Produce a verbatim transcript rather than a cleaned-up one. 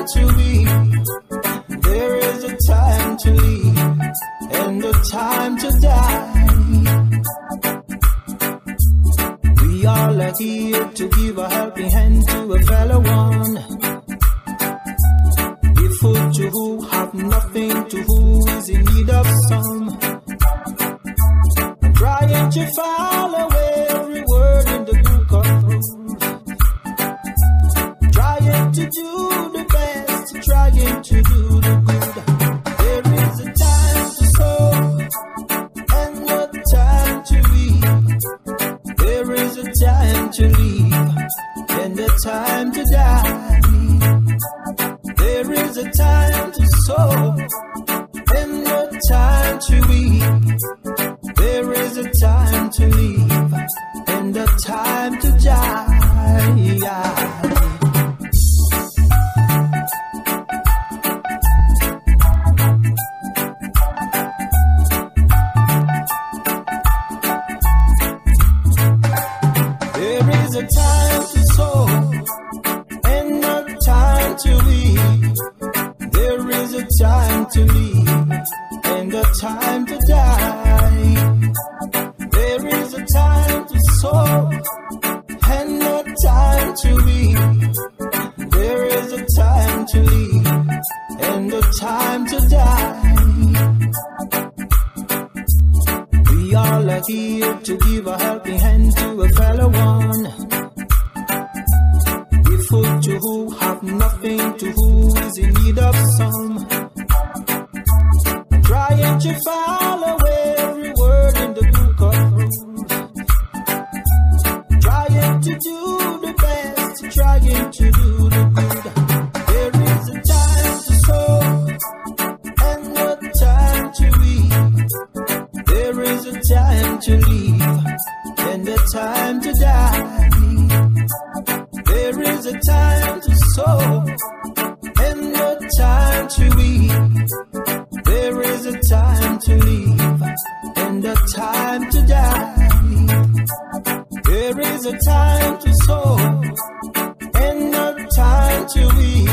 time to weep. There is a time to live and a time to die. We all are here to give a helping hand to a fellow one. Give food to who have nothing, to who is in need of some. Trying to follow every word in the book of rules. Trying to do the best, trying to do the good. There is a time to sow and a time to reap. There is a time to live and a time to die. There is a time to sow and a time to reap. There is a time to live and a time to die. There is a time to sow and a time to reap. There is a time to live and a time to die. There is a time to sow and a time to reap. There is a time to live and a time to die. We all are here to give a helping hand to a fellow one. Give food to who have nothing, to who is in need of some. Trying to follow every word in the book of rules. Trying to do the best, trying to do the good. There is a time to sow and a time to reap. There is a time to live and a time to die. There is a time to sow and a time to reap. There is a time to live and a time to die. There is a time to sow and a time to reap.